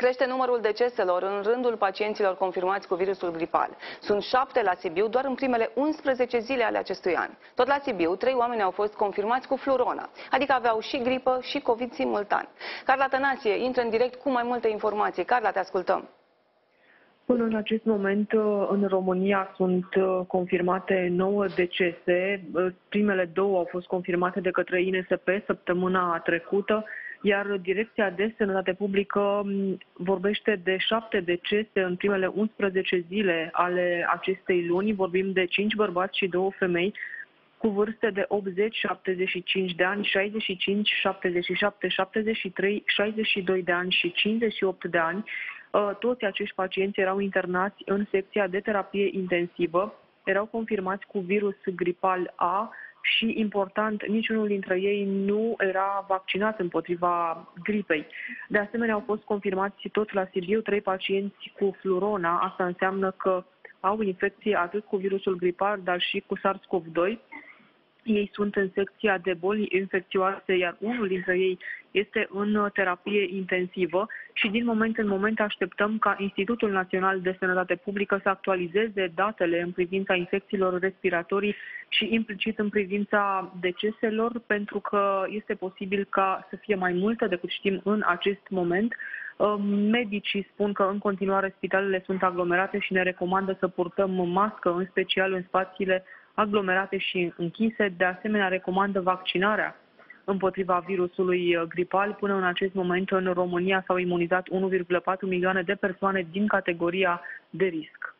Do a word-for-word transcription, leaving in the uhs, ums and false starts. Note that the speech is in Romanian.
Crește numărul deceselor în rândul pacienților confirmați cu virusul gripal. Sunt șapte la Sibiu doar în primele unsprezece zile ale acestui an. Tot la Sibiu, trei oameni au fost confirmați cu flurona, adică aveau și gripă și COVID simultan. Carla Tănasie intră în direct cu mai multe informații. Carla, te ascultăm. Până în acest moment, în România sunt confirmate nouă decese. Primele două au fost confirmate de către I N S P săptămâna trecută, iar Direcția de Sănătate Publică vorbește de șapte decese în primele unsprezece zile ale acestei luni. Vorbim de cinci bărbați și două femei cu vârste de optzeci șaptezeci și cinci de ani, șaizeci și cinci, șaptezeci și șapte, șaptezeci și trei, șaizeci și doi de ani și cincizeci și opt de ani. Toți acești pacienți erau internați în secția de terapie intensivă, erau confirmați cu virus gripal A și, important, niciunul dintre ei nu era vaccinat împotriva gripei. De asemenea, au fost confirmați tot la Sibiu trei pacienți cu flurona. Asta înseamnă că au infecție atât cu virusul gripal, dar și cu SARS CoV doi. Ei sunt în secția de boli infecțioase, iar unul dintre ei este în terapie intensivă și din moment în moment așteptăm ca Institutul Național de Sănătate Publică să actualizeze datele în privința infecțiilor respiratorii și implicit în privința deceselor, pentru că este posibil ca să fie mai multe decât știm în acest moment. Medicii spun că în continuare spitalele sunt aglomerate și ne recomandă să purtăm mască, în special în spațiile aglomerate și închise. De asemenea, recomandă vaccinarea împotriva virusului gripal. Până în acest moment, în România s-au imunizat unu virgulă patru milioane de persoane din categoria de risc.